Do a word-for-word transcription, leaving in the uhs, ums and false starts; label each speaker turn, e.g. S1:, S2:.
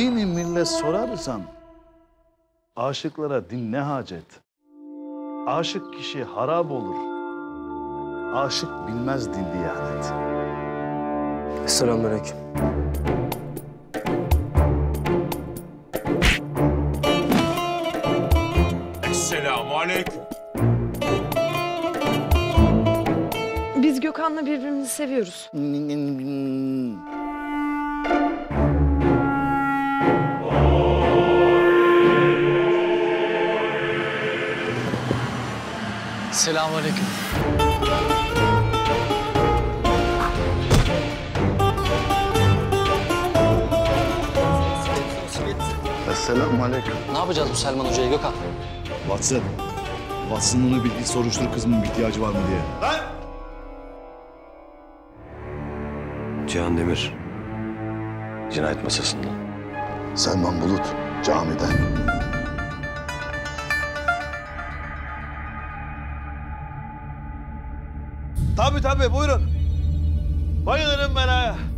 S1: dini millet sorarsan aşıklara din ne hacet? Aşık kişi harap olur. Aşık bilmez din diyanet.
S2: Selamünaleyküm.
S3: Selamünaleyküm.
S4: Biz Gökhan'la birbirimizi seviyoruz.
S2: Selamünaleyküm.
S1: Esselamu aleyküm.
S2: Ne yapacağız bu Selman Hoca'yı Gökhan?
S5: Watson. Watson'ın onu bildiği soruştur kızımın bir ihtiyacı var mı diye.
S6: Cihan Demir. Cinayet masasında.
S1: Selman Bulut camiden.
S7: Tabii tabii buyurun. Bayılırım ben ha.